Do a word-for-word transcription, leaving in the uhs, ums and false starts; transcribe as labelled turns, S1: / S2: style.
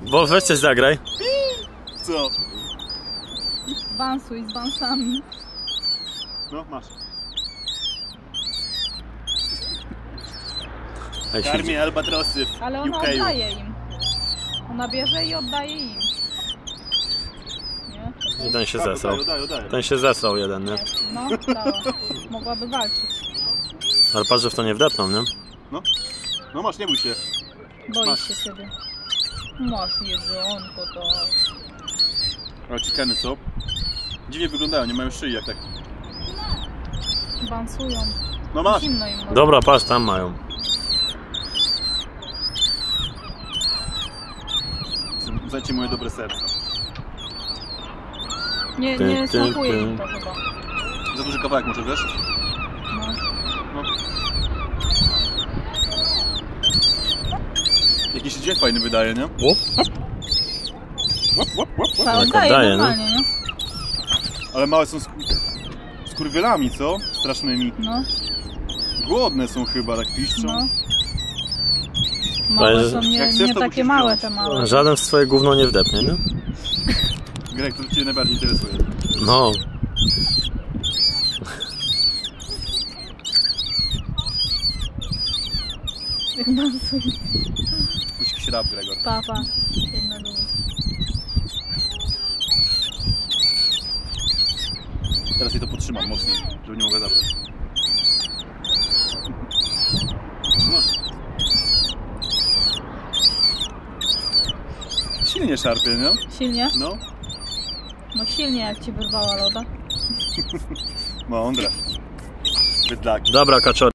S1: Bo weź coś zagraj.
S2: Co?
S3: Bansuj z bansami.
S2: No, masz.
S1: Ej,
S2: Karmię albatrosy w
S3: Ale ona
S2: U K.
S3: oddaje im. Ona bierze i oddaje im. Nie?
S1: I ten się
S2: Tak,
S1: zesrał.
S2: oddaję, oddaję, oddaję.
S1: Ten się zesrał jeden, nie?
S3: No, dała. Mogłaby walczyć.
S1: Ale patrz, że w to nie wdepną, nie?
S2: No, no masz, nie bój się.
S3: Boi
S2: Masz.
S3: się ciebie. Masz jedzonko, to.
S2: Ale chickeny co? Dziwnie wyglądają, nie mają szyi jak tak.
S3: Bansują.
S2: No masz.
S3: Zimno im może.
S1: Dobra, patrz, tam mają.
S2: Zajcie moje dobre serce.
S3: Nie,
S1: Ty,
S3: nie
S1: ty,
S3: smakuje
S1: ty.
S3: im to chyba.
S2: Za duży kawałek może, wiesz?
S3: No.
S2: No. Jakiś dźwięk fajny wydaje, nie?
S1: O?
S2: Łap, łap, łap, łap.
S3: Ta
S1: Tak,
S3: oddaje
S1: oddaje, no.
S3: normalnie, nie?
S2: Ale małe są z kurwielami, co? Strasznymi.
S3: No,
S2: Głodne są chyba, tak piszczą.
S3: no. Małe są nie,
S2: Jak chcesz,
S3: nie
S2: to
S3: takie
S2: musisz
S3: małe
S2: wziąć.
S3: te małe.
S1: Żaden w swoje gówno nie wdepnie, nie?
S2: Greg, to Cię najbardziej interesuje.
S1: No.
S3: Jak bansują.
S2: Puść jakiś rap, Gregor.
S3: Papa. Jedna dół.
S2: Teraz jej to podtrzymam mocniej, żeby nie mogła zabrać. No. Silnie szarpie, nie?
S3: Silnie?
S2: No.
S3: No silnie jak ci wyrwała loda.
S2: Mądre. Bydlaki.
S1: Dobra, kaczor.